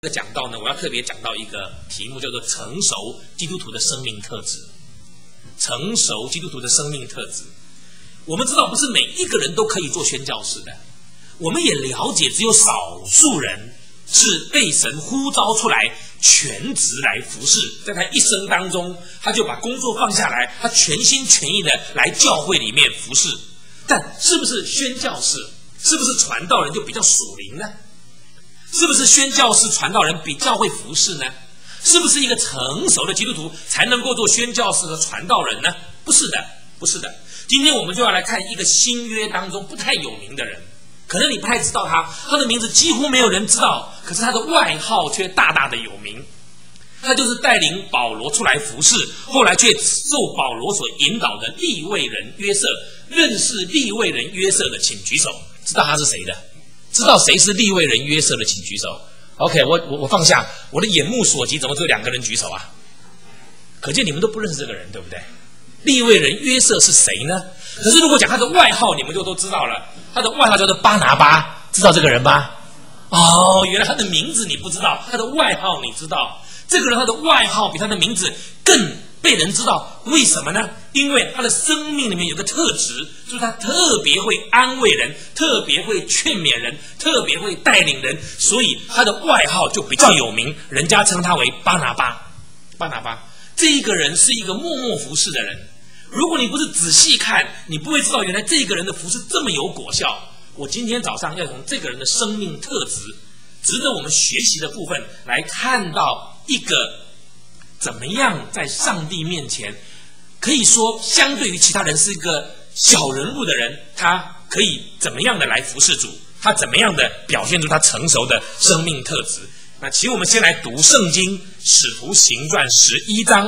这个讲到呢，我要特别讲到一个题目，叫做成熟基督徒的生命特质。成熟基督徒的生命特质，我们知道不是每一个人都可以做宣教士的，我们也了解只有少数人是被神呼召出来全职来服侍，在他一生当中，他就把工作放下来，他全心全意的来教会里面服侍。但是不是宣教士，是不是传道人就比较属灵呢？是不是宣教士传道人比较会服侍呢？是不是一个成熟的基督徒才能够做宣教士和传道人呢？不是的，不是的。今天我们就要来看一个新约当中不太有名的人，可能你不太知道他的名字几乎没有人知道，可是他的外号却大大的有名。他就是带领保罗出来服侍，后来却受保罗所引导的利未人约瑟。认识利未人约瑟的请举手，知道他是谁的？知道谁是利未人约瑟的请举手。 OK， 我放下我的眼目所及，怎么只有2个人举手啊？可见你们都不认识这个人，对不对？利未人约瑟是谁呢？可是如果讲他的外号，你们就都知道了。他的外号叫做巴拿巴，知道这个人吗？哦，原来他的名字你不知道，他的外号你知道。这个人他的外号比他的名字更被人知道，为什么呢？因为他的生命里面有个特质，就是他特别会安慰人，特别会劝勉人，特别会带领人，所以他的外号就比较有名，人家称他为巴拿巴。巴拿巴这一个人是一个默默服侍的人，如果你不是仔细看，你不会知道原来这个人的服侍这么有果效。我今天早上要从这个人的生命特质，值得我们学习的部分来看到一个怎么样在上帝面前，可以说相对于其他人是一个小人物的人，他可以怎么样的来服侍主，他怎么样的表现出他成熟的生命特质。那请我们先来读圣经使徒行传11章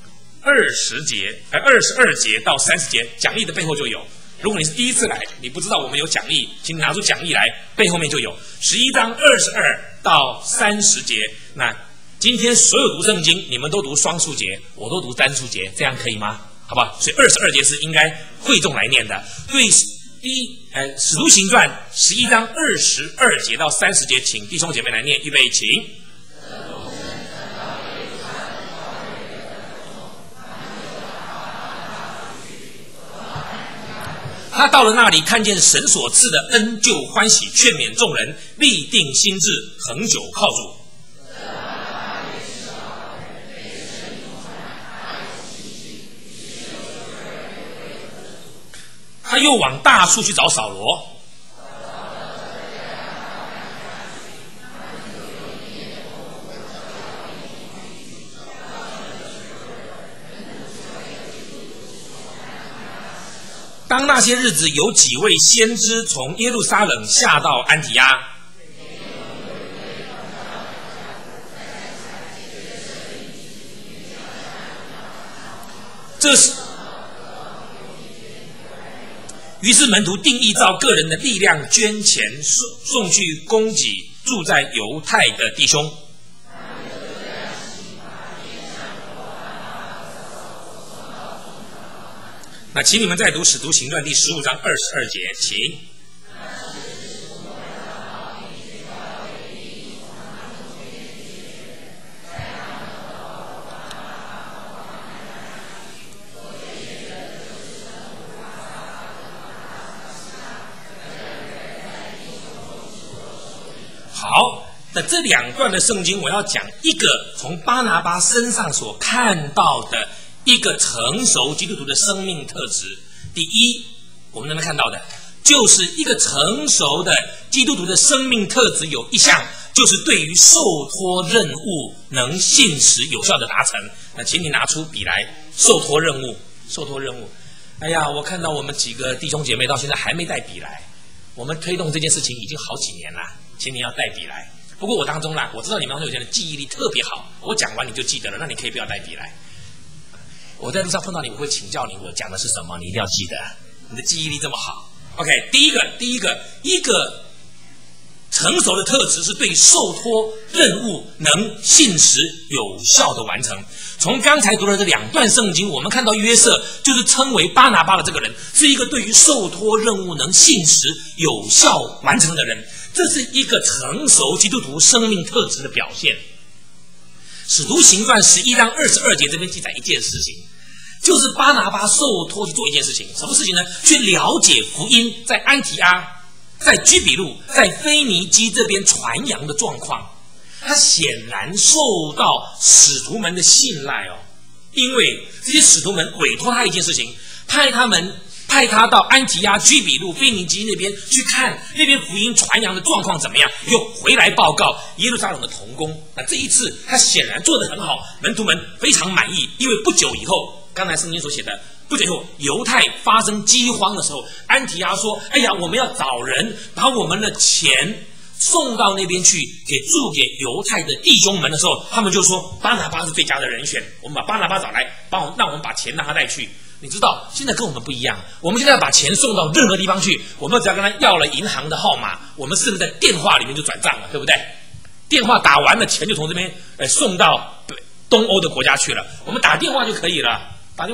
22节到30节，讲义的背后就有。如果你是第一次来，你不知道我们有讲义，请你拿出讲义来，背后面就有11章22到30节。那今天所有读圣经，你们都读双数节，我都读单数节，这样可以吗？好不好？所以22节是应该会众来念的。对使徒行传11章22节到30节，请弟兄姐妹来念，预备，请。他到了那里，看见神所赐的恩，就欢喜，劝勉众人，立定心志，恒久靠主。他又往大处去找扫罗。当那些日子，有几位先知从耶路撒冷下到安提阿，于是门徒定义照个人的力量捐钱送去供给住在犹太的弟兄。那请你们再读使徒行传第15章22节，请。好，那这2段的圣经，我要讲一个从巴拿巴身上所看到的一个成熟基督徒的生命特质。第一，我们能看到的就是一个成熟的基督徒的生命特质有一项，就是对于受托任务能信实有效的达成。那请你拿出笔来，受托任务。哎呀，我看到我们几个弟兄姐妹到现在还没带笔来，我们推动这件事情已经好几年了，请你要带笔来。不过我当中啦，我知道你们当中有些人记忆力特别好，我讲完你就记得了，那你可以不要带笔来。我在路上碰到你，我会请教你我讲的是什么，你一定要记得，你的记忆力这么好。OK， 第一个，一个成熟的特质是对受托任务能信实有效的完成。从刚才读的这2段圣经，我们看到约瑟就是称为巴拿巴的这个人，是一个对于受托任务能信实有效完成的人。 这是一个成熟基督徒生命特质的表现。使徒行传11章22节这边记载一件事情，就是巴拿巴受托去做一件事情，什么事情呢？去了解福音在安提阿、在居比路、在腓尼基这边传扬的状况。他显然受到使徒们的信赖哦，因为这些使徒们委托他一件事情，派他到安提阿、居比路、腓尼基那边去看那边福音传扬的状况怎么样，又回来报告耶路撒冷的同工。那这一次他显然做得很好，门徒们非常满意，因为不久以后，刚才圣经所写的，不久以后犹太发生饥荒的时候，安提阿说：“哎呀，我们要找人把我们的钱送到那边去，给犹太的弟兄们的时候，他们就说巴拿巴是最佳的人选，我们把巴拿巴找来，让我们把钱让他带去。”你知道现在跟我们不一样，我们现在要把钱送到任何地方去，我们只要跟他要了银行的号码，我们是不是在电话里面就转账了，对不对？电话打完了，钱就从这边送到东欧的国家去了，我们打电话就可以了，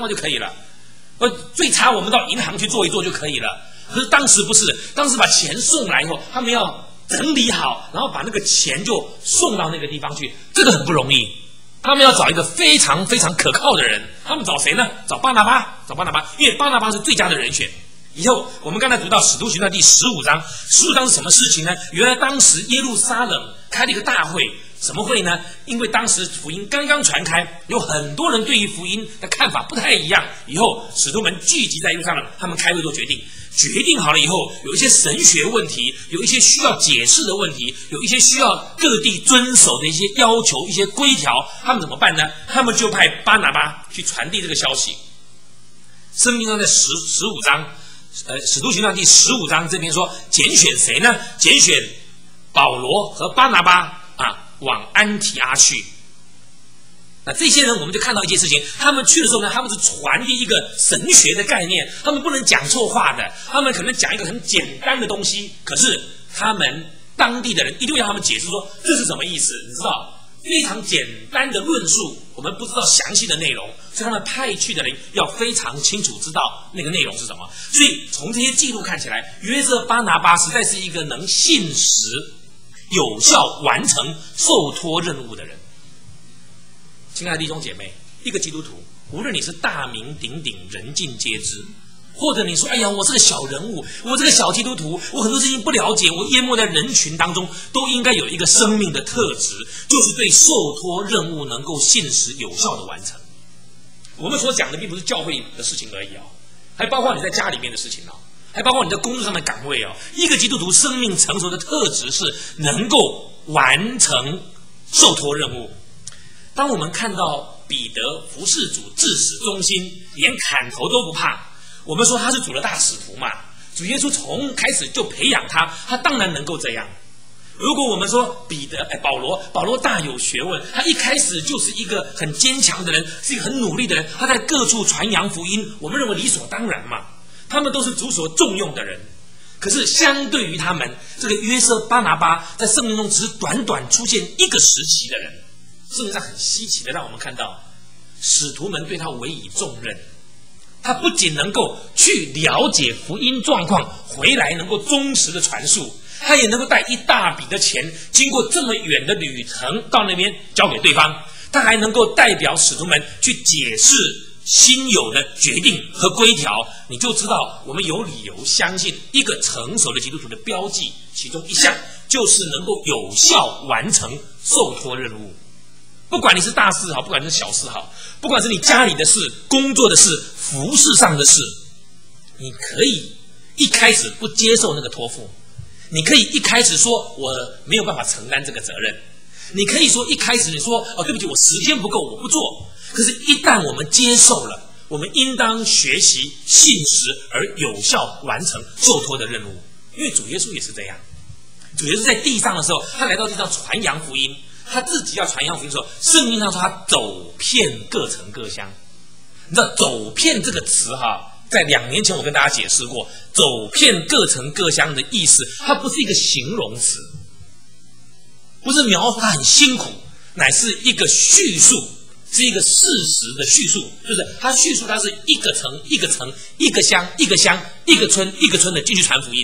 最差我们到银行去做一做就可以了。可是当时不是，当时把钱送来以后，他们要整理好，然后把那个钱就送到那个地方去，这个很不容易。他们要找一个非常非常可靠的人，他们找谁呢？找巴拿巴，因为巴拿巴是最佳的人选。以后我们刚才读到使徒行传第15章，15章是什么事情呢？原来当时耶路撒冷开了一个大会，什么会呢？因为当时福音刚刚传开，有很多人对于福音的看法不太一样。以后使徒们聚集在耶路撒冷，他们开会做决定。决定好了以后，有一些神学问题，有一些需要解释的问题，有一些需要各地遵守的一些要求、一些规条，他们怎么办呢？他们就派巴拿巴去传递这个消息。圣经上在15章，使徒行传第15章这边说，拣选谁呢？拣选保罗和巴拿巴往安提阿去。那这些人我们就看到一件事情，他们去的时候呢，他们是传递一个神学的概念，他们不能讲错话的，他们可能讲一个很简单的东西，可是他们当地的人一定要他们解释说这是什么意思，你知道，非常简单的论述，我们不知道详细的内容，所以他们派去的人要非常清楚知道那个内容是什么。所以从这些记录看起来，约瑟巴拿巴实在是一个能信实、有效完成受托任务的人。亲爱的弟兄姐妹，一个基督徒，无论你是大名鼎鼎、人尽皆知，或者你说：“哎呀，我是个小人物，我这个小基督徒，我很多事情不了解，我淹没在人群当中。”都应该有一个生命的特质，就是对受托任务能够信实有效的完成。我们所讲的并不是教会的事情而已还包括你在家里面的事情还包括你在工作上的岗位一个基督徒生命成熟的特质是能够完成受托任务。当我们看到彼得服侍主至死忠心，连砍头都不怕，我们说他是主的大使徒嘛，主耶稣从开始就培养他，他当然能够这样。如果我们说保罗大有学问，他一开始就是一个很坚强的人，是一个很努力的人，他在各处传扬福音，我们认为理所当然嘛，他们都是主所重用的人。可是相对于他们，这个约瑟巴拿巴在圣经中只是短短出现一个时期的人，圣经上很稀奇的让我们看到使徒们对他委以重任，他不仅能够去了解福音状况，回来能够忠实的传述，他也能够带一大笔的钱，经过这么远的旅程到那边交给对方，他还能够代表使徒们去解释新有的决定和规条。你就知道我们有理由相信，一个成熟的基督徒的标记，其中一项就是能够有效完成受托任务。不管你是大事好，不管你是小事好，不管是你家里的事、工作的事、服事上的事，你可以一开始不接受那个托付，你可以一开始说我没有办法承担这个责任，你可以说一开始你说对不起，我时间不够，我不做。可是一旦我们接受了，我们应当学习信实而有效完成受托的任务。因为主耶稣也是这样，主耶稣在地上的时候，他来到地上传扬福音，他自己要传扬福音的时候，圣经上说他走遍各城各乡。你知道走遍这个词在2年前我跟大家解释过，走遍各城各乡的意思，它不是一个形容词，不是描述他很辛苦，乃是一个叙述，是一个事实的叙述，就是他叙述他是一个城一个城、一个乡一个乡、一个村一个村的进去传福音。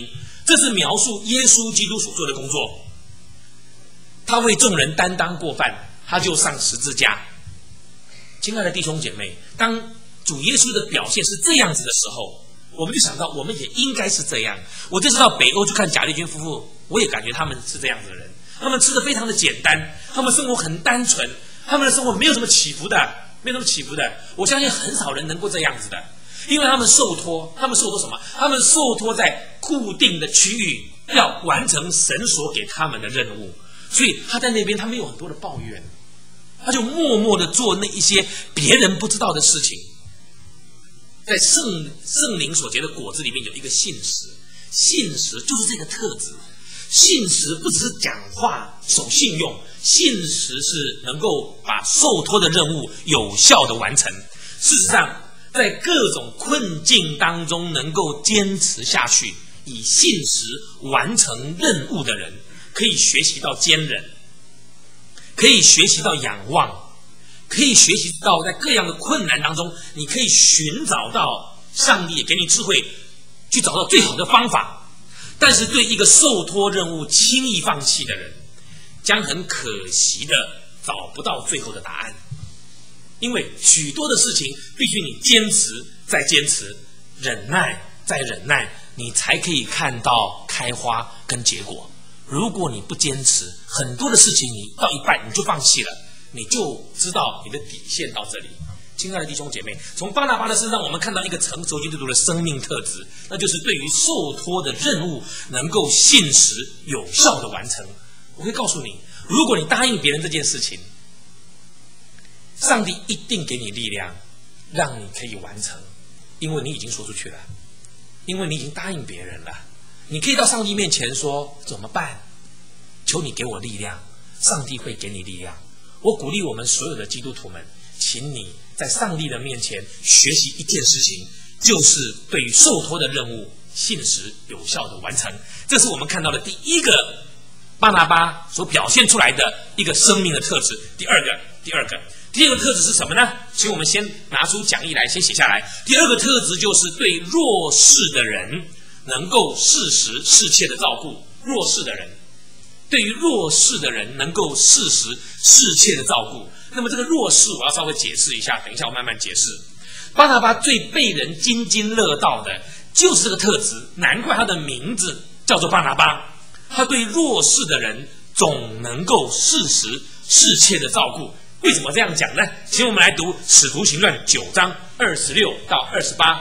这是描述耶稣基督所做的工作。他为众人担当过犯，他就上十字架。亲爱的弟兄姐妹，当主耶稣的表现是这样子的时候，我们就想到我们也应该是这样。我这次到北欧去看贾丽君夫妇，我也感觉他们是这样子的人。他们吃的非常的简单，他们生活很单纯，他们的生活没有什么起伏的，没有什么起伏的。我相信很少人能够这样子的，因为他们受托什么？他们受托在固定的区域，要完成神所给他们的任务。所以他在那边，他没有很多的抱怨，他就默默的做那一些别人不知道的事情。在圣灵所结的果子里面有一个信实，信实就是这个特质。信实不只是讲话守信用，信实是能够把受托的任务有效的完成。事实上，在各种困境当中能够坚持下去，以信实完成任务的人，可以学习到坚忍，可以学习到仰望，可以学习到在各样的困难当中，你可以寻找到上帝也给你智慧，去找到最好的方法。但是对一个受托任务轻易放弃的人，将很可惜的找不到最后的答案。因为许多的事情必须你坚持再坚持，忍耐再忍耐，你才可以看到开花跟结果。如果你不坚持，很多的事情你到一半你就放弃了，你就知道你的底线到这里。亲爱的弟兄姐妹，从巴拿巴的身上我们看到一个成熟基督徒的生命特质，那就是对于受托的任务能够信实有效的完成。我会告诉你，如果你答应别人这件事情，上帝一定给你力量让你可以完成，因为你已经说出去了，因为你已经答应别人了。你可以到上帝面前说怎么办，求你给我力量，上帝会给你力量。我鼓励我们所有的基督徒们，请你在上帝的面前学习一件事情，就是对于受托的任务信实有效的完成。这是我们看到的第一个巴拿巴所表现出来的一个生命的特质。第二个特质是什么呢？请我们先拿出讲义来，先写下来。第二个特质就是对弱势的人能够适时适切的照顾。弱势的人，对于弱势的人能够适时适切的照顾。那么这个弱势我要稍微解释一下，等一下我慢慢解释。巴拿巴最被人津津乐道的就是这个特质，难怪他的名字叫做巴拿巴。他对弱势的人总能够适时适切的照顾。为什么这样讲呢？请我们来读《使徒行传》9章26到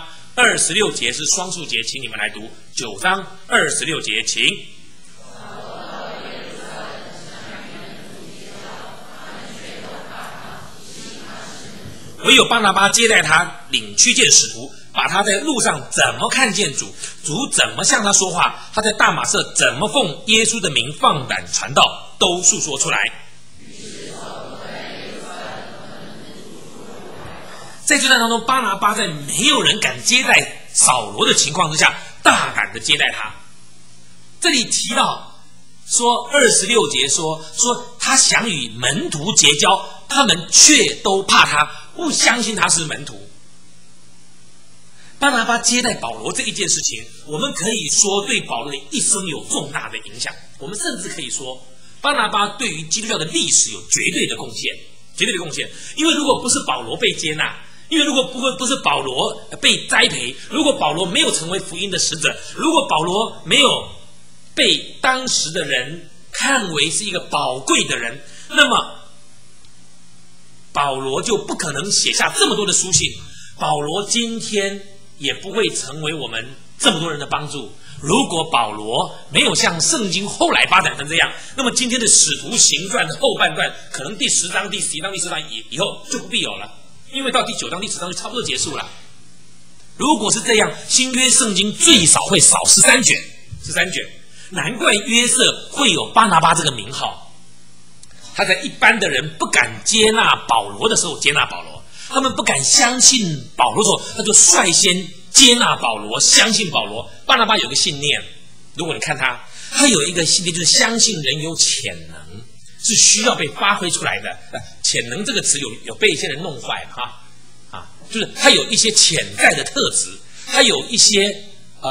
28。26节是双数节，请你们来读9章26节，请。唯有巴拿巴接待他，领去见使徒，把他在路上怎么看见主，主怎么向他说话，他在大马色怎么奉耶稣的名放胆传道，都述说出来。在这段当中，巴拿巴在没有人敢接待扫罗的情况之下，大胆的接待他。这里提到说26节说他想与门徒结交，他们却都怕他，不相信他是门徒。巴拿巴接待保罗这一件事情，我们可以说对保罗的一生有重大的影响。我们甚至可以说，巴拿巴对于基督教的历史有绝对的贡献，绝对的贡献。因为如果不是保罗被接纳，因为如果不是保罗被栽培，如果保罗没有成为福音的使者，如果保罗没有被当时的人看为是一个宝贵的人，那么保罗就不可能写下这么多的书信，保罗今天也不会成为我们这么多人的帮助。如果保罗没有像圣经后来发展成这样，那么今天的使徒行传的后半段，可能第10章、第11章、第14章以后就不必有了，因为到第9章、第10章就差不多结束了。如果是这样，新约圣经最少会少13卷，难怪约瑟会有巴拿巴这个名号。他在一般的人不敢接纳保罗的时候接纳保罗，他们不敢相信保罗的时候，他就率先接纳保罗，相信保罗。巴拿巴有个信念，如果你看他有一个信念，就是相信人有潜能，是需要被发挥出来的。潜能这个词有被一些人弄坏就是他有一些潜在的特质，他有一些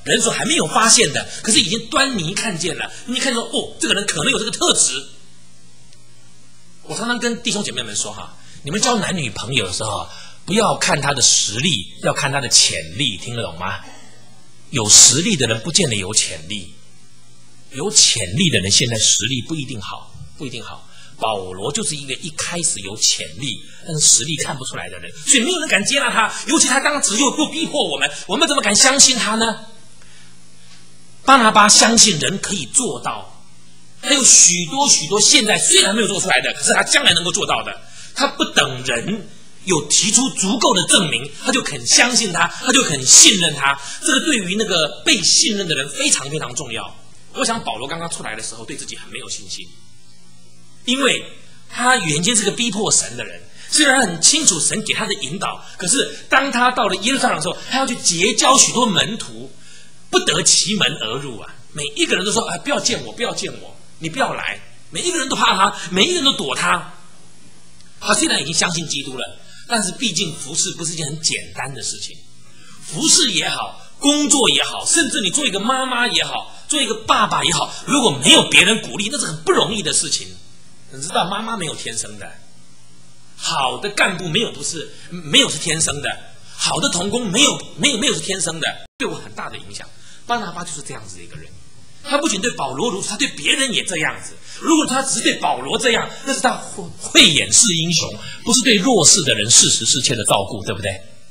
人所还没有发现的，可是已经端倪看见了。你看说哦，这个人可能有这个特质。我常常跟弟兄姐妹们说哈，你们交男女朋友的时候，不要看他的实力，要看他的潜力，听得懂吗？有实力的人不见得有潜力，有潜力的人现在实力不一定好，不一定好。保罗就是一个一开始有潜力，但是实力看不出来的人，所以没有人敢接纳他。尤其他当时又不逼迫我们怎么敢相信他呢？巴拿巴相信人可以做到，还有许多许多现在虽然没有做出来的，可是他将来能够做到的。他不等人有提出足够的证明，他就肯相信他，他就肯信任他。这个对于那个被信任的人非常非常重要。我想保罗刚刚出来的时候，对自己很没有信心，因为他原先是个逼迫神的人，虽然很清楚神给他的引导，可是当他到了耶路撒冷的时候，他要去结交许多门徒，不得其门而入啊！每一个人都说：“不要见我，不要见我，你不要来。”每一个人都怕他，每一个人都躲他。他虽然已经相信基督了，但是毕竟服事不是一件很简单的事情。服事也好，工作也好，甚至你做一个妈妈也好，做一个爸爸也好，如果没有别人鼓励，那是很不容易的事情。你知道，妈妈没有天生的，好的干部没有是天生的，好的同工没有是天生的，对我很大的影响。巴拿巴就是这样子的一个人，他不仅对保罗如此，他对别人也这样子。如果他只是对保罗这样，那是他慧眼识英雄，不是对弱势的人适时适切的照顾，对不对？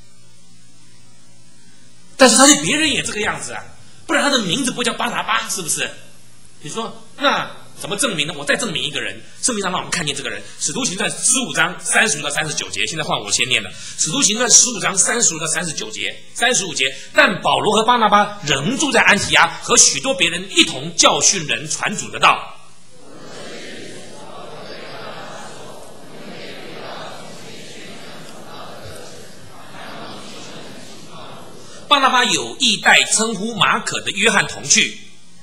但是他对别人也这个样子啊，不然他的名字不叫巴拿巴，是不是？你说那怎么证明呢？我再证明一个人，圣经上让我们看见这个人。使徒行传15章35到39节，现在换我先念了。使徒行传15章35到39节，35节。但保罗和巴拿巴仍住在安提阿，和许多别人一同教训人，传主的道。巴拿巴有意带称呼马可的约翰同去。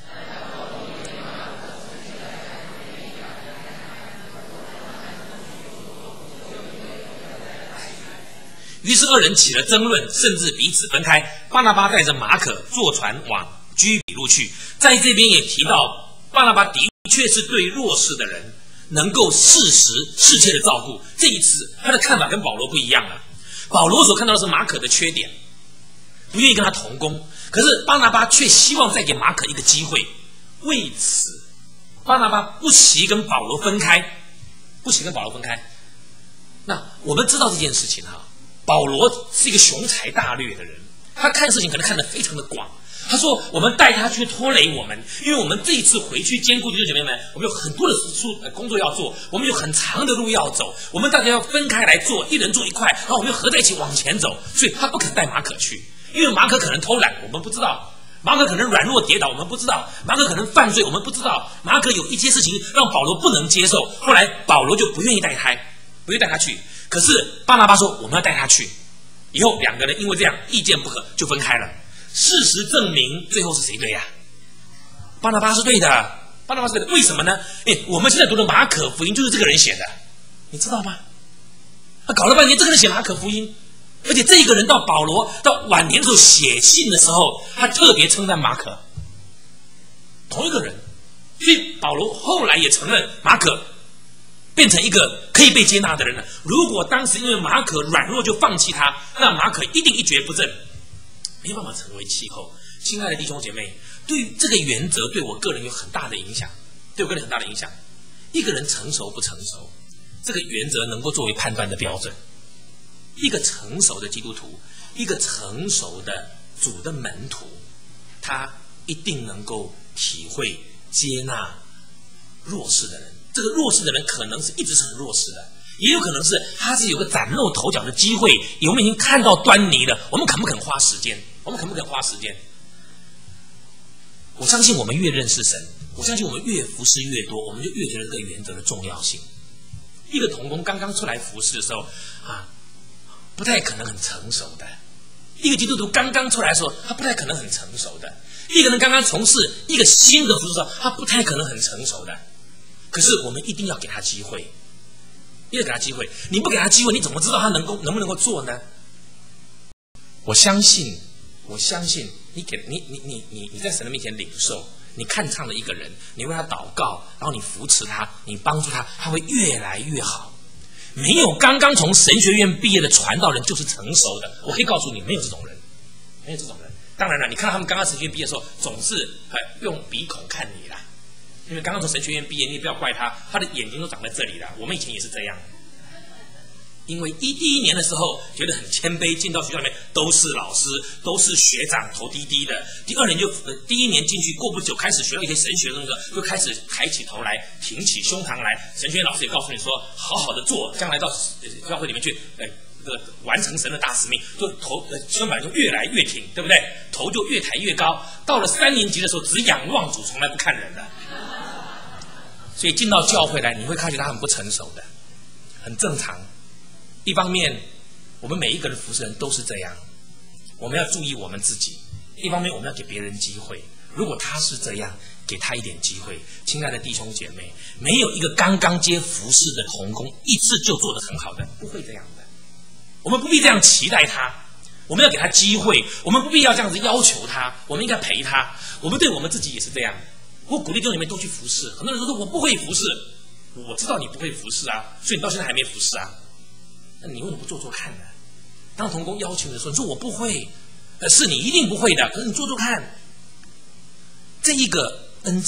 于是二人起了争论，甚至彼此分开。巴拿巴带着马可坐船往居比路去。在这边也提到，巴拿巴的确是对弱势的人能够适时适切的照顾。这一次他的看法跟保罗不一样了。保罗所看到的是马可的缺点，不愿意跟他同工，可是巴拿巴却希望再给马可一个机会。为此，巴拿巴不惜跟保罗分开，不惜跟保罗分开。那我们知道这件事情啊，保罗是一个雄才大略的人，他看事情可能看得非常的广。他说我们带他去拖累我们，因为我们这一次回去兼顾弟兄姐妹们，我们有很多的工作要做，我们有很长的路要走，我们大家要分开来做，一人做一块，然后我们要合在一起往前走。所以他不肯带马可去，因为马可可能偷懒，我们不知道；马可可能软弱跌倒，我们不知道；马可可能犯罪，我们不知道。马可有一些事情让保罗不能接受，后来保罗就不愿意带他去。可是巴拿巴说我们要带他去，以后两个人因为这样意见不合就分开了。事实证明最后是谁对呀？巴拿巴是对的，巴拿巴是对的。为什么呢？我们现在读的马可福音就是这个人写的，你知道吗？他搞了半天这个人写马可福音，而且这个人到保罗到晚年的时候写信的时候，他特别称赞马可，同一个人。所以保罗后来也承认马可变成一个可以被接纳的人了。如果当时因为马可软弱就放弃他，那马可一定一蹶不振，没办法成为气候。亲爱的弟兄姐妹，对于这个原则对我个人有很大的影响，一个人成熟不成熟，这个原则能够作为判断的标准。一个成熟的基督徒，一个成熟的主的门徒，他一定能够体会接纳弱势的人。这个弱势的人可能是一直是很弱势的，也有可能是他是有个崭露头角的机会，我们已经看到端倪了，我们肯不肯花时间？我相信我们越认识神，我相信我们越服侍越多，我们就越觉得这个原则的重要性。一个同工刚刚出来服侍的时候不太可能很成熟的；一个基督徒刚刚出来的时候，他不太可能很成熟的；一个人刚刚从事一个新的服侍的时候，他不太可能很成熟的。可是我们一定要给他机会，你不给他机会，你怎么知道他能不能够做呢？我相信我相信你在神的面前领受，你看上了一个人，你为他祷告，然后你扶持他，你帮助他，他会越来越好。没有刚刚从神学院毕业的传道人就是成熟的，我可以告诉你，没有这种人，没有这种人。当然了，你看到他们刚刚神学院毕业的时候，总是用鼻孔看你啦，因为刚刚从神学院毕业，你也不要怪他，他的眼睛都长在这里了。我们以前也是这样。因为第一年的时候觉得很谦卑，进到学校里面都是老师，都是学长，头低低的。第一年进去，过不久开始学到一些神学的东西，就开始抬起头来，挺起胸膛来。神学院老师也告诉你说，好好的做，将来到教会里面去，完成神的大使命，就胸板就越来越挺，对不对？头就越抬越高。到了3年级的时候，只仰望主，从来不看人的。所以进到教会来，你会看见他很不成熟的，很正常。一方面，我们每一个人服侍人都是这样，我们要注意我们自己；一方面，我们要给别人机会。如果他是这样，给他一点机会。亲爱的弟兄姐妹，没有一个刚刚接服侍的同工一次就做得很好的，不会这样的。我们不必这样期待他，我们要给他机会。我们不必要这样子要求他，我们应该陪他。我们对我们自己也是这样。我鼓励弟兄姐妹都去服侍。很多人说我不会服侍，我知道你不会服侍啊，所以你到现在还没服侍啊。那你为什么不做做看呢？当同工邀请的时候，你说我不会，是你一定不会的，可是你做做看。这一个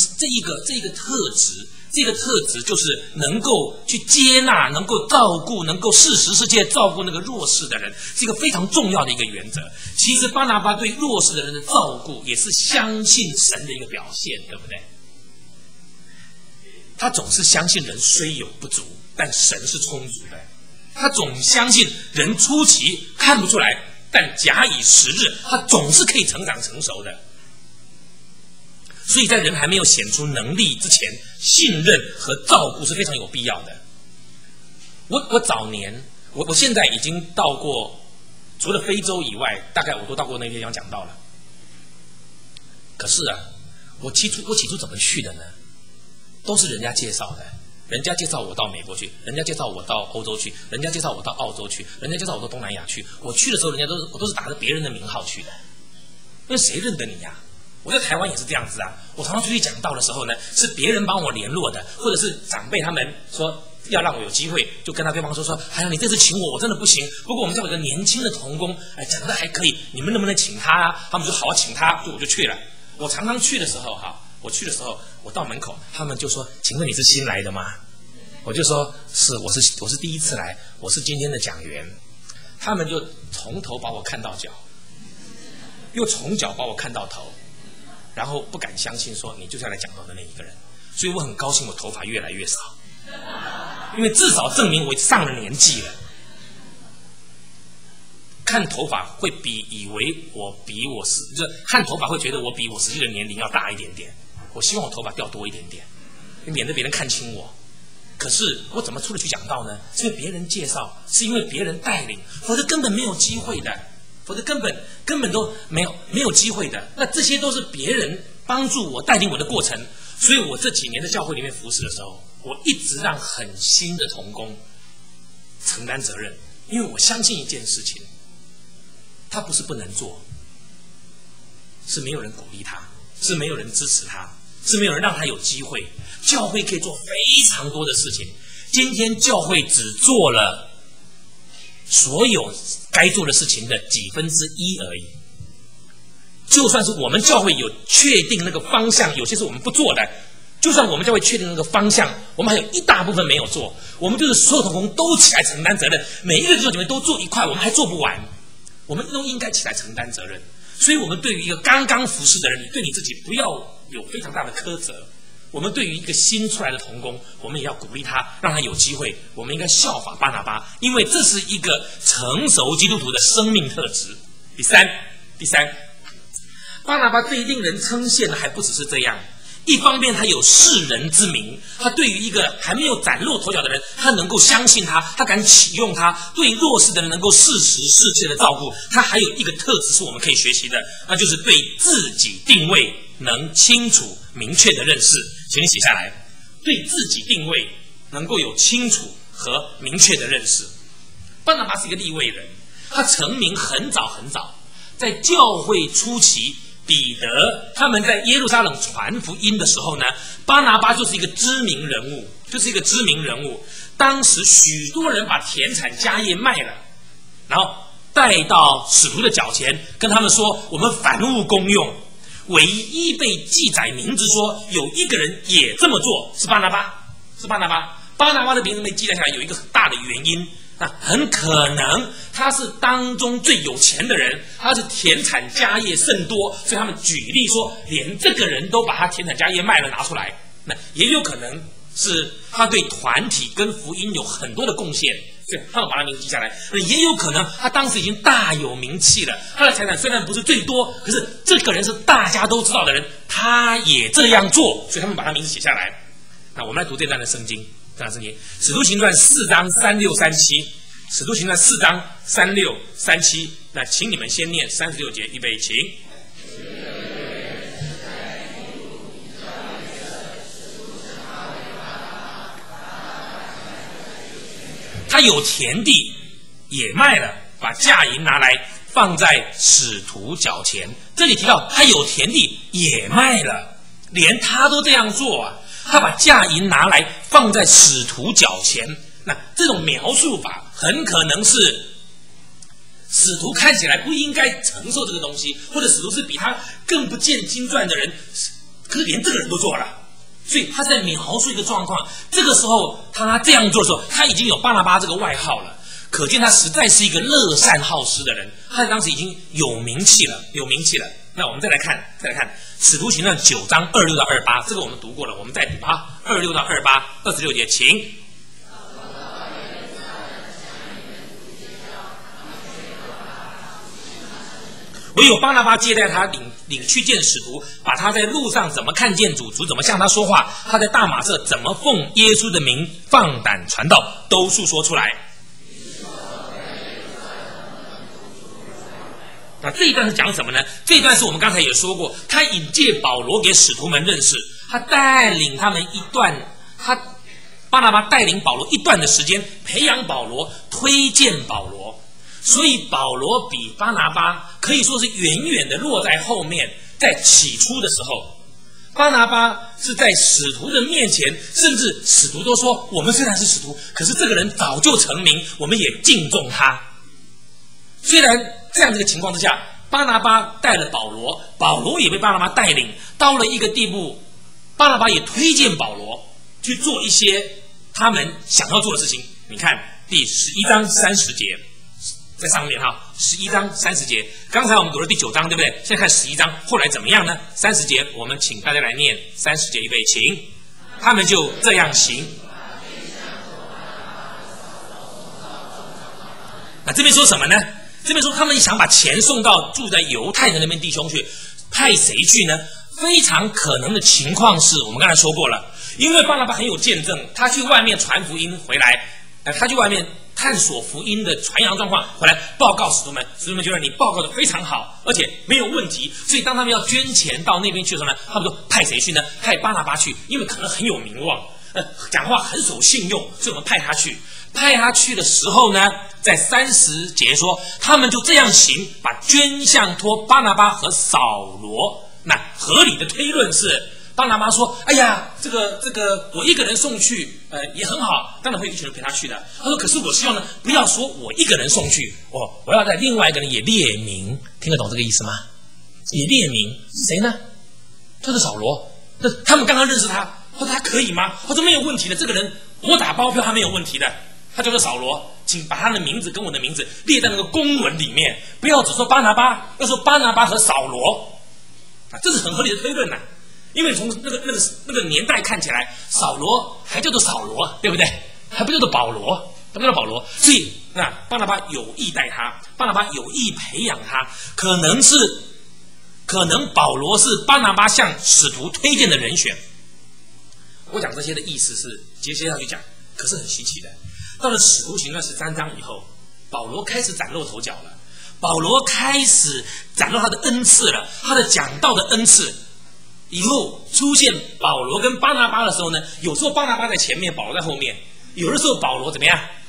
特质就是能够去接纳，能够照顾，能够适时世界照顾那个弱势的人，是一个非常重要的一个原则。其实巴拿巴对弱势的人的照顾，也是相信神的一个表现，对不对？他总是相信人虽有不足，但神是充足的。他总相信人初期看不出来，但假以时日，他总是可以成长成熟的。所以在人还没有显出能力之前，信任和照顾是非常有必要的。我早年，我现在已经到过，除了非洲以外，大概我都到过那些地方讲道了。可是啊，我起初怎么去的呢？都是人家介绍的。人家介绍我到美国去，人家介绍我到欧洲去，人家介绍我到澳洲去，人家介绍我到东南亚去。我去的时候，我都是打着别人的名号去的，因为谁认得你呀？我在台湾也是这样子啊。我常常出去讲道的时候呢，是别人帮我联络的，或者是长辈他们说要让我有机会，就跟他对方说，哎呀，你这次请我真的不行。不过我们家有个年轻的同工，讲的还可以，你们能不能请他啊？他们就好，请他，就我就去了。我常常去的时候我到门口，他们就说：“请问你是新来的吗？”我就说：“是，我是第一次来，我是今天的讲员。”他们就从头把我看到脚，又从脚把我看到头，然后不敢相信说你就是要来讲道的那一个人。所以我很高兴，我头发越来越少，因为至少证明我上了年纪了。看头发会以为看头发会觉得我比我实际的年龄要大一点点。我希望我头发掉多一点点，免得别人看清我。可是我怎么出来去讲道呢？是因为别人介绍，是因为别人带领，否则根本没有机会的，否则根本都没有机会的。那这些都是别人帮助我带领我的过程。所以我这几年在教会里面服侍的时候，我一直让很新的同工承担责任，因为我相信一件事情，他不是不能做，是没有人鼓励他，是没有人支持他，是没有人让他有机会。教会可以做非常多的事情，今天教会只做了所有该做的事情的1%而已。就算是我们教会有确定那个方向，有些是我们不做的，就算我们教会确定那个方向，我们还有一大部分没有做。我们就是所有同工都起来承担责任，每一个弟兄姐妹都做一块，我们还做不完，我们都应该起来承担责任。所以我们对于一个刚刚服侍的人，你对你自己不要有非常大的苛责。我们对于一个新出来的同工，我们也要鼓励他，让他有机会。我们应该效法巴拿巴，因为这是一个成熟基督徒的生命特质。第三，巴拿巴最令人称羡的还不只是这样。一方面他有世人之名，他对于一个还没有崭露头角的人，他能够相信他，他敢启用他，对弱势的人能够适时适切的照顾。他还有一个特质是我们可以学习的，那就是对自己定位能清楚明确的认识。请你写下来，对自己定位能够有清楚和明确的认识。巴拿巴是一个利未人，他成名很早很早， 在教会初期，彼得他们在耶路撒冷传福音的时候呢，巴拿巴就是一个知名人物，当时许多人把田产家业卖了，然后带到使徒的脚前，跟他们说：“我们凡物公用。”唯一被记载名字说有一个人也这么做，是巴拿巴。巴拿巴的名字被记载下来，有一个很大的原因。很可能他是当中最有钱的人，他是田产家业甚多，所以他们举例说，连这个人都把他田产家业卖了拿出来。那也有可能是他对团体跟福音有很多的贡献，所以他们把他名字记下来。也有可能他当时已经大有名气了，他的财产虽然不是最多，可是这个人是大家都知道的人，他也这样做，所以他们把他名字写下来。那我们来读这段的圣经。使徒行传4章36、37，使徒行传4章36、37。那请你们先念36节，预备，请。他有田地也卖了，把价银拿来放在使徒脚前。这里提到他有田地也卖了，连他都这样做啊。他把价银拿来放在使徒脚前，那这种描述法很可能是使徒看起来不应该承受这个东西，或者使徒是比他更不见经传的人，可是连这个人都做了，所以他在描述一个状况。这个时候他这样做的时候，他已经有巴拿巴这个外号了，可见他实在是一个乐善好施的人，他当时已经有名气了。那我们再来看使徒行传9章26到28，这个我们读过了，我们再读26到28、26节，请。唯有巴拿巴接待他，领去见使徒，把他在路上怎么看见主，主怎么向他说话，他在大马色怎么奉耶稣的名放胆传道，都述说出来。那这一段是讲什么呢？这一段是我们刚才也说过，他引荐保罗给使徒们认识，他带领他们一段，巴拿巴带领保罗一段的时间，培养保罗，推荐保罗，所以保罗比巴拿巴可以说是远远的落在后面。在起初的时候，巴拿巴是在使徒的面前，甚至使徒都说，我们虽然是使徒，可是这个人早就成名，我们也敬重他。虽然这样的一个情况之下，巴拿巴带了保罗，保罗也被巴拿巴带领到了一个地步，巴拿巴也推荐保罗去做一些他们想要做的事情。你看第11章30节，在上面11章30节，刚才我们读了第9章，对不对？现在看11章，后来怎么样呢？30节，我们请大家来念30节，预备，请。他们就这样行。那这边说什么呢？这边说他们想把钱送到住在犹太人那边弟兄去，派谁去呢？非常可能的情况是我们刚才说过了，因为巴拿巴很有见证，他去外面传福音回来，他去外面探索福音的传扬状况回来报告使徒们，使徒们觉得你报告的非常好，而且没有问题，所以当他们要捐钱到那边去的时候呢，他们说派谁去呢？派巴拿巴去，因为可能很有名望，讲话很守信用，所以我们派他去。派他去的时候呢，在30节说，他们就这样行，把捐项托巴拿巴和扫罗。那合理的推论是，巴拿巴说：“哎呀，这个我一个人送去，也很好，当然会有一群人陪他去的。”他说：“可是我希望呢，不要说我一个人送去，我要在另外一个人也列名，听得懂这个意思吗？也列名，谁呢？就是扫罗。他们刚刚认识他，他说他可以吗？他说没有问题的，这个人我打包票，他没有问题的。”他叫做扫罗，请把他的名字跟我的名字列在那个公文里面，不要只说巴拿巴，要说巴拿巴和扫罗，这是很合理的推论呐。因为从那个年代看起来，扫罗还叫做扫罗，对不对？还不叫做保罗，所以那巴拿巴有意待他，巴拿巴有意培养他，可能保罗是巴拿巴向使徒推荐的人选。我讲这些的意思是接下去讲，可是很稀奇的。到了使徒行传13章以后，保罗开始崭露头角了，保罗开始展露他的恩赐了，他的讲道的恩赐。以后出现保罗跟巴拿巴的时候呢，有时候巴拿巴在前面，保罗在后面；有的时候保罗怎么样，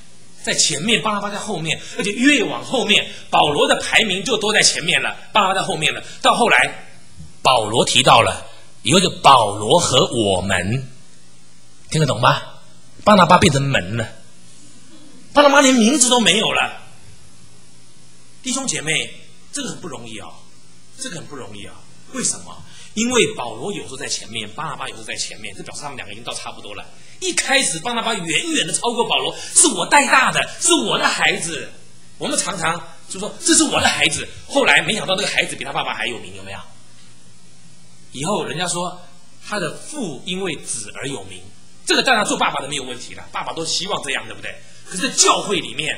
在前面，巴拿巴在后面，而且越往后面，保罗的排名就都在前面了，巴拿巴在后面了。到后来，保罗提到了有一个保罗和我们，听得懂吗？巴拿巴变成门了，巴拿巴连名字都没有了。弟兄姐妹，这个很不容易啊，这个很不容易啊。为什么？因为保罗有时候在前面，巴拿巴有时候在前面，这表示他们两个已经到差不多了。一开始巴拿巴远远的超过保罗，是我带大的，是我的孩子。我们常常就说这是我的孩子，后来没想到那个孩子比他爸爸还有名，有没有？以后人家说他的父因为子而有名，这个当然做爸爸的没有问题了，爸爸都希望这样，对不对？可是在教会里面，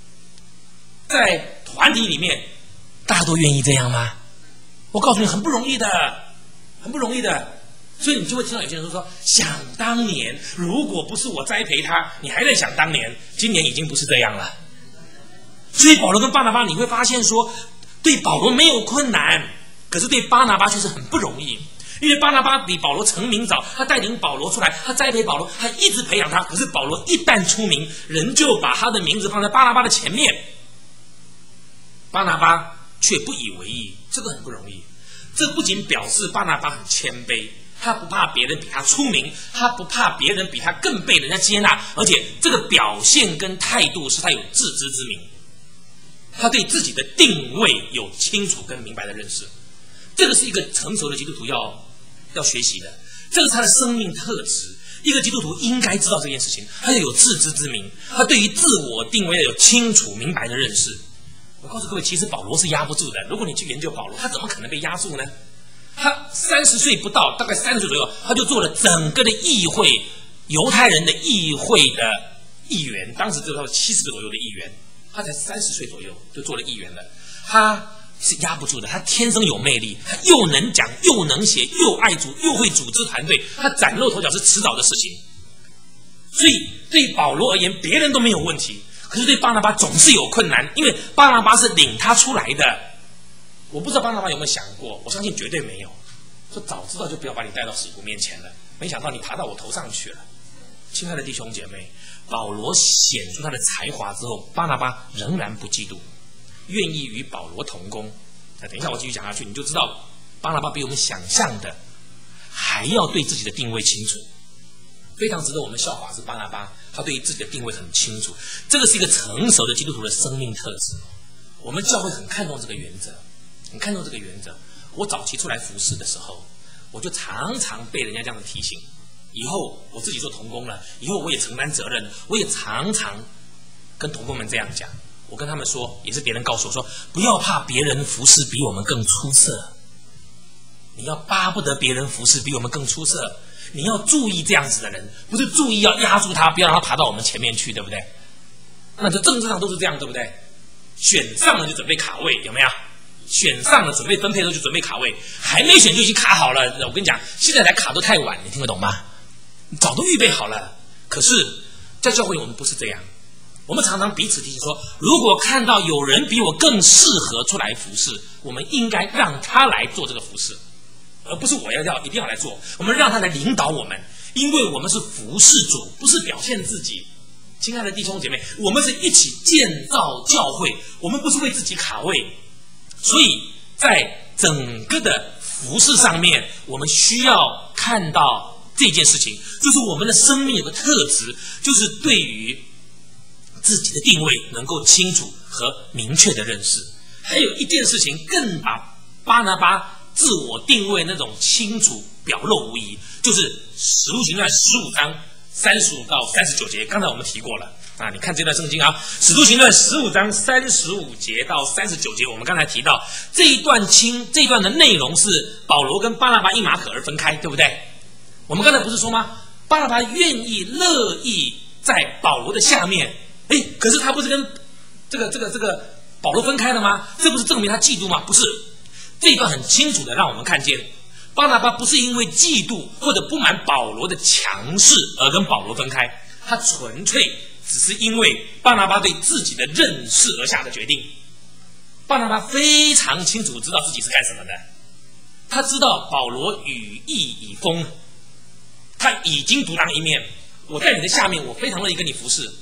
在团体里面，大家都愿意这样吗？我告诉你，很不容易的，很不容易的。所以你就会听到有些人说，想当年如果不是我栽培他，你还在想当年，今年已经不是这样了。所以保罗跟巴拿巴你会发现说，对保罗没有困难，可是对巴拿巴却是很不容易。因为巴拿巴比保罗成名早，他带领保罗出来，他栽培保罗，他一直培养他。可是保罗一旦出名，人就把他的名字放在巴拿巴的前面，巴拿巴却不以为意，这个很不容易。这不仅表示巴拿巴很谦卑，他不怕别人比他出名，他不怕别人比他更被人家接纳，而且这个表现跟态度是他有自知之明，他对自己的定位有清楚跟明白的认识。这个是一个成熟的基督徒要学习的，这个是他的生命特质。一个基督徒应该知道这件事情，他要有自知之明，他对于自我定位要有清楚明白的认识。我告诉各位，其实保罗是压不住的。如果你去研究保罗，他怎么可能被压住呢？他30岁不到，大概30岁左右，他就做了整个的议会，犹太人的议会的议员，当时只有他70岁左右的议员，他才30岁左右就做了议员了。他是压不住的，他天生有魅力，他又能讲又能写又爱主又会组织团队，他崭露头角是迟早的事情。所以对保罗而言，别人都没有问题，可是对巴拿巴总是有困难，因为巴拿巴是领他出来的。我不知道巴拿巴有没有想过，我相信绝对没有，说早知道就不要把你带到使徒面前了，没想到你爬到我头上去了。亲爱的弟兄姐妹，保罗显出他的才华之后，巴拿巴仍然不嫉妒，愿意与保罗同工。等一下我继续讲下去，你就知道巴拿巴比我们想象的还要对自己的定位清楚，非常值得我们效法是巴拿巴，他对于自己的定位很清楚。这个是一个成熟的基督徒的生命特质。我们教会很看重这个原则，很看重这个原则。我早期出来服侍的时候，我就常常被人家这样的提醒，以后我自己做同工了，以后我也承担责任，我也常常跟同工们这样讲。我跟他们说，也是别人告诉我说，不要怕别人服侍比我们更出色，你要巴不得别人服侍比我们更出色，你要注意这样子的人，不是注意要压住他，不要让他爬到我们前面去，对不对？那这政治上都是这样，对不对？选上了就准备卡位，有没有？选上了准备分配的时候就准备卡位，还没选就已经卡好了。我跟你讲，现在来卡都太晚，你听得懂吗？早都预备好了。可是在教会我们不是这样，我们常常彼此提醒说，如果看到有人比我更适合出来服侍，我们应该让他来做这个服侍，而不是我一定要来做，我们让他来领导我们，因为我们是服侍主，不是表现自己。亲爱的弟兄姐妹，我们是一起建造教会，我们不是为自己卡位。所以在整个的服事上面，我们需要看到这件事情，就是我们的生命有个特质，就是对于自己的定位能够清楚和明确的认识。还有一件事情更把巴拿巴自我定位那种清楚表露无遗，就是使徒行传15章35到39节，刚才我们提过了啊，你看这段圣经啊，使徒行传15章35节到39节，我们刚才提到这一段的内容是保罗跟巴拿巴因马可而分开，对不对？我们刚才不是说吗？巴拿巴愿意乐意在保罗的下面，可是他不是跟这个保罗分开了吗？这不是证明他嫉妒吗？不是，这一段很清楚的让我们看见，巴拿巴不是因为嫉妒或者不满保罗的强势而跟保罗分开，他纯粹只是因为巴拿巴对自己的认识而下的决定。巴拿巴非常清楚知道自己是干什么的，他知道保罗羽翼已丰，他已经独当一面，我在你的下面，我非常乐意跟你服侍。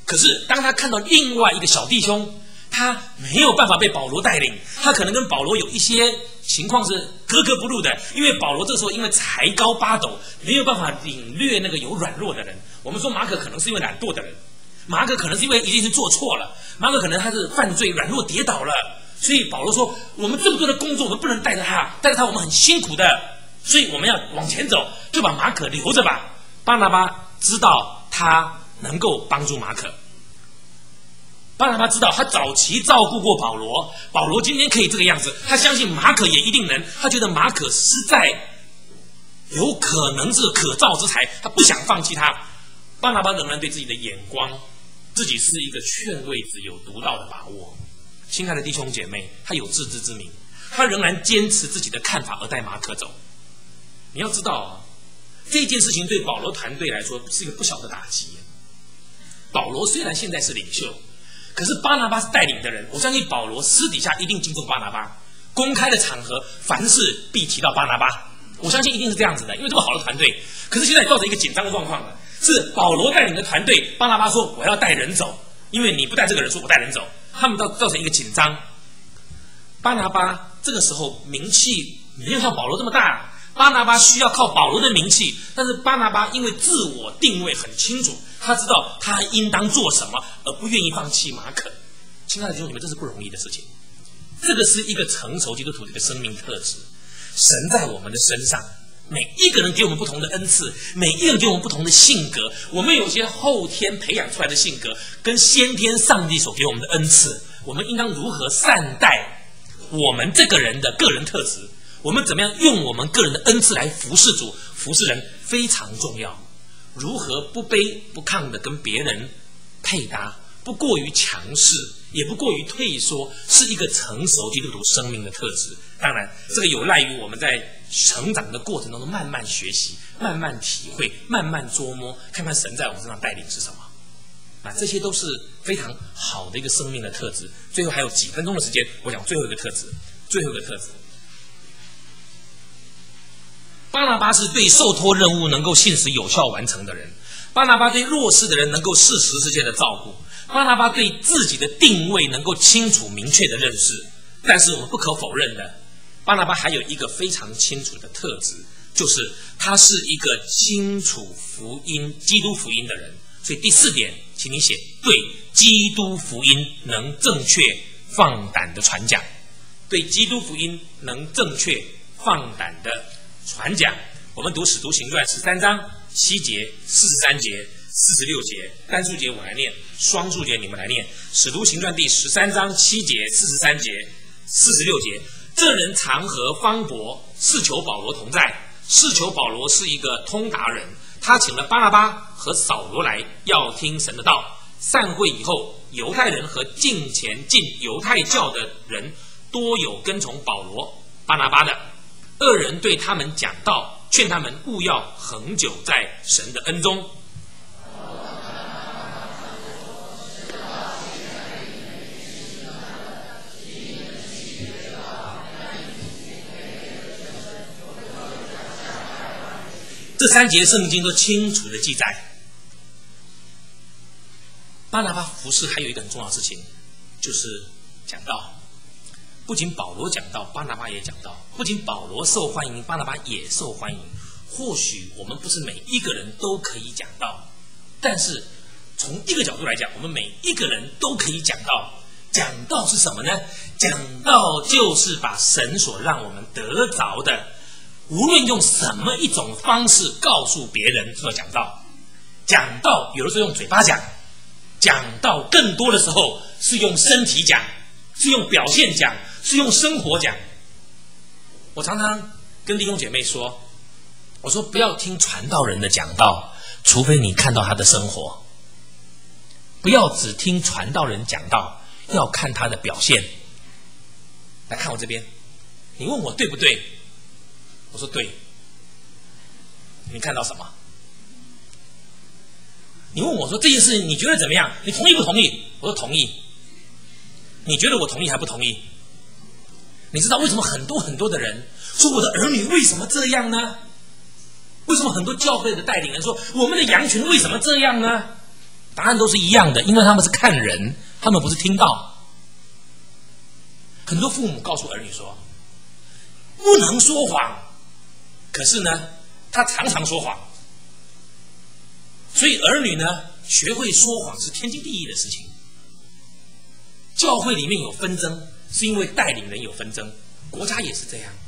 可是当他看到另外一个小弟兄，他没有办法被保罗带领，他可能跟保罗有一些情况是格格不入的，因为保罗这时候因为才高八斗，没有办法领略那个有软弱的人。我们说马可可能是因为懒惰的人，马可可能是因为一定是做错了，马可可能他是犯罪软弱跌倒了，所以保罗说我们这么多的工作我们不能带着他我们很辛苦的，所以我们要往前走，就把马可留着吧。巴拿巴知道他能够帮助马可，巴拿巴知道他早期照顾过保罗，保罗今天可以这个样子，他相信马可也一定能，他觉得马可实在有可能是可造之才，他不想放弃他。巴拿巴仍然对自己的眼光，自己是一个劝慰子有独到的把握。亲爱的弟兄姐妹，他有自知之明，他仍然坚持自己的看法而带马可走。你要知道啊，这件事情对保罗团队来说是一个不小的打击。保罗虽然现在是领袖，可是巴拿巴是带领的人，我相信保罗私底下一定敬重巴拿巴，公开的场合凡事必提到巴拿巴，我相信一定是这样子的，因为这么好的团队。可是现在造成一个紧张的状况了，是保罗带领的团队，巴拿巴说我要带人走，因为你不带这个人，说我带人走，他们造成一个紧张。巴拿巴这个时候名气没有像保罗这么大，巴拿巴需要靠保罗的名气，但是巴拿巴因为自我定位很清楚，他知道他应当做什么，而不愿意放弃马可。亲爱的弟兄姊妹，这是不容易的事情，这个是一个成熟基督徒的一个生命特质。神在我们的身上，每一个人给我们不同的恩赐，每一个人给我们不同的性格，我们有些后天培养出来的性格，跟先天上帝所给我们的恩赐，我们应当如何善待我们这个人的个人特质，我们怎么样用我们个人的恩赐来服侍主服侍人非常重要。如何不卑不亢的跟别人配搭，不过于强势也不过于退缩，是一个成熟基督徒生命的特质。当然这个有赖于我们在成长的过程当中慢慢学习，慢慢体会，慢慢琢磨，看看神在我们身上带领是什么。这些都是非常好的一个生命的特质。最后还有几分钟的时间，我讲最后一个特质。巴拿巴是对受托任务能够信实有效完成的人，巴拿巴对弱势的人能够适时之间的照顾，巴拿巴对自己的定位能够清楚明确的认识。但是我们不可否认的，巴拿巴还有一个非常清楚的特质，就是他是一个清楚福音基督福音的人。所以第4点请你写对基督福音能正确放胆的传讲，对基督福音能正确放胆的传讲。我们读使徒行传13章7节、43节、46节，单数节我来念，双数节你们来念。使徒行传第13章7节、43节、46节，这人常和方伯是求保罗同在，是求保罗是一个通达人，他请了巴拿巴和扫罗来，要听神的道。散会以后，犹太人和敬虔进犹太教的人多有跟从保罗、巴拿巴的，二人对他们讲道，劝他们务要恒久在神的恩中。这3节圣经都清楚的记载，巴拿巴服事还有一个很重要的事情，就是讲道。不仅保罗讲道，巴拿巴也讲道；不仅保罗受欢迎，巴拿巴也受欢迎。或许我们不是每一个人都可以讲道，但是从一个角度来讲，我们每一个人都可以讲道。讲道是什么呢？讲道就是把神所让我们得着的，无论用什么一种方式告诉别人，说讲道。讲道有的时候用嘴巴讲，讲道更多的时候是用身体讲，是用表现讲，是用生活讲。我常常跟弟兄姐妹说，我说不要听传道人的讲道，除非你看到他的生活。不要只听传道人讲道，要看他的表现。来看我这边，你问我对不对？我说对。你看到什么？你问我说这件事你觉得怎么样？你同意不同意？我说同意。你觉得我同意还不同意？你知道为什么很多的人说我的儿女为什么这样呢？为什么很多教会的带领人说我们的羊群为什么这样呢？ 答案都是一样的，因为他们是看人，他们不是听到。很多父母告诉儿女说，不能说谎，可是呢，他常常说谎。所以儿女呢，学会说谎是天经地义的事情。教会里面有纷争，是因为带领人有纷争，国家也是这样。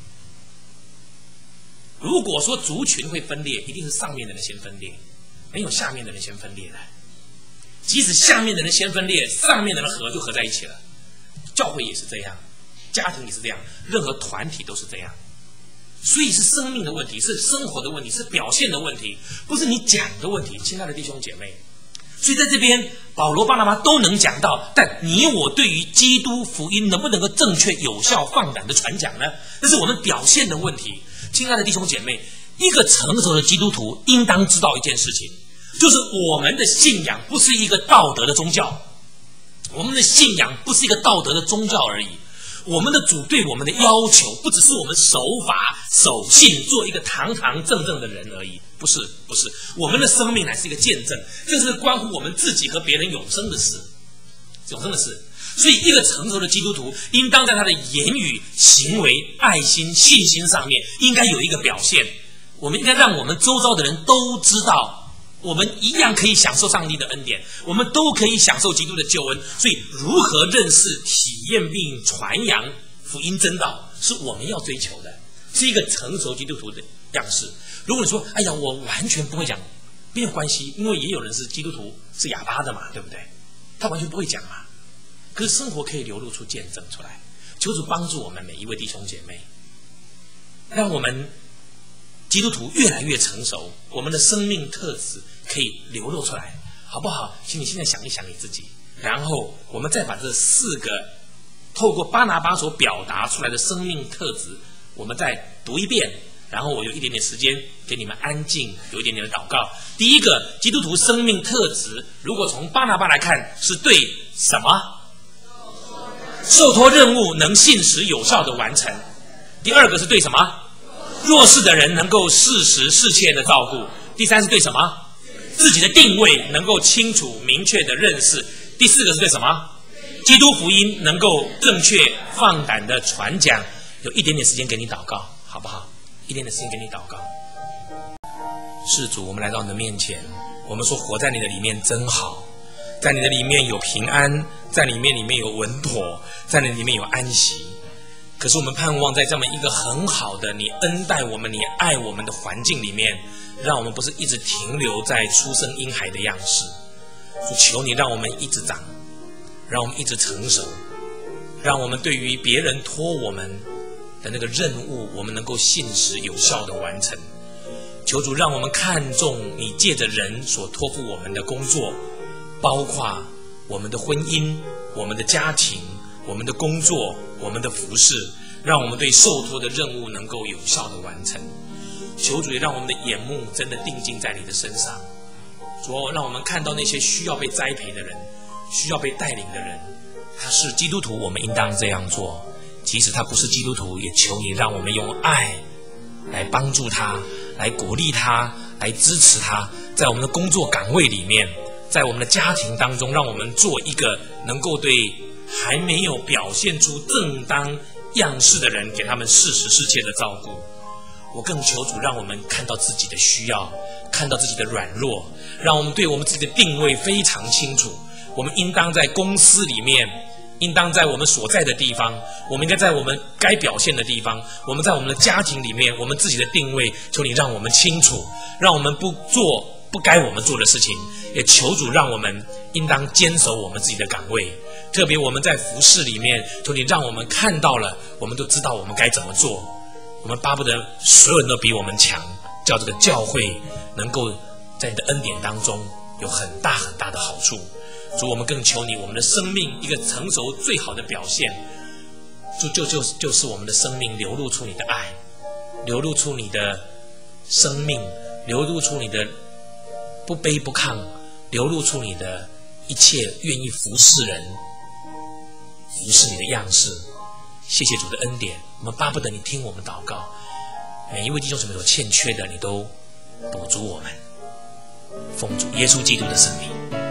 如果说族群会分裂，一定是上面的人先分裂，没有下面的人先分裂的。即使下面的人先分裂，上面的人就合在一起了。教会也是这样，家庭也是这样，任何团体都是这样。所以是生命的问题，是生活的问题，是表现的问题，不是你讲的问题，亲爱的弟兄姐妹。所以在这边，保罗、巴拿巴都能讲到，但你我对于基督福音能不能够正确、有效、放胆的传讲呢？这是我们表现的问题。亲爱的弟兄姐妹，一个成熟的基督徒应当知道一件事情，就是我们的信仰不是一个道德的宗教，我们的信仰不是一个道德的宗教而已。我们的主对我们的要求，不只是我们守法、守信，做一个堂堂正正的人而已。不是，我们的生命乃是一个见证，这是关乎我们自己和别人永生的事。所以，一个成熟的基督徒，应当在他的言语、行为、爱心、信心上面，应该有一个表现。我们应该让我们周遭的人都知道，我们一样可以享受上帝的恩典，我们都可以享受基督的救恩。所以，如何认识、体验并传扬福音真道，是我们要追求的，是一个成熟基督徒的样式。如果你说，哎呀，我完全不会讲，没有关系，因为也有人是基督徒，是哑巴的嘛，对不对？他完全不会讲嘛。可是生活可以流露出见证出来。求主帮助我们每一位弟兄姐妹，让我们基督徒越来越成熟，我们的生命特质可以流露出来，好不好？请你现在想一想你自己，然后我们再把这4个透过巴拿巴所表达出来的生命特质，我们再读一遍，然后我有一点点时间给你们安静，有一点点的祷告。第一个，基督徒生命特质，如果从巴拿巴来看，是对什么？受托任务能信实有效的完成。第二个是对什么？弱势的人能够适时适切的照顾。第三是对什么？自己的定位能够清楚明确的认识。第4个是对什么？基督福音能够正确放胆的传讲。有一点点时间给你祷告，好不好？一点点时间给你祷告。是主，我们来到你的面前，我们说活在你的里面真好，在你的里面有平安，在里面有稳妥，在你里面有安息。可是我们盼望在这么一个很好的你恩待我们、你爱我们的环境里面，让我们不是一直停留在出生婴孩的样式。求你让我们一直长，让我们一直成熟，让我们对于别人托我们的那个任务，我们能够信实有效的完成。求主让我们看重你借着人所托付我们的工作，包括我们的婚姻、我们的家庭、我们的工作、我们的服事，让我们对受托的任务能够有效的完成。求主也让我们的眼目真的定睛在你的身上，主，让我们看到那些需要被栽培的人，需要被带领的人。他是基督徒，我们应当这样做；即使他不是基督徒，也求你让我们用爱来帮助他，来鼓励他，来支持他，在我们的工作岗位里面，在我们的家庭当中，让我们做一个能够对还没有表现出正当样式的人，给他们适时适切的照顾。我更求主让我们看到自己的需要，看到自己的软弱，让我们对我们自己的定位非常清楚。我们应当在公司里面，应当在我们所在的地方，我们应该在我们该表现的地方，我们在我们的家庭里面，我们自己的定位，求你让我们清楚，让我们不做不该我们做的事情，也求主让我们应当坚守我们自己的岗位。特别我们在服事里面，求你让我们看到了，我们都知道我们该怎么做。我们巴不得所有人都比我们强，叫这个教会能够在你的恩典当中有很大很大的好处。主，我们更求你，我们的生命一个成熟最好的表现，就是我们的生命流露出你的爱，流露出你的生命，流露出你的不卑不亢，流露出你的一切愿意服侍人、服侍你的样式。谢谢主的恩典，我们巴不得你听我们祷告，每一位弟兄姊妹所欠缺的，你都补足我们。奉主耶稣基督的圣名。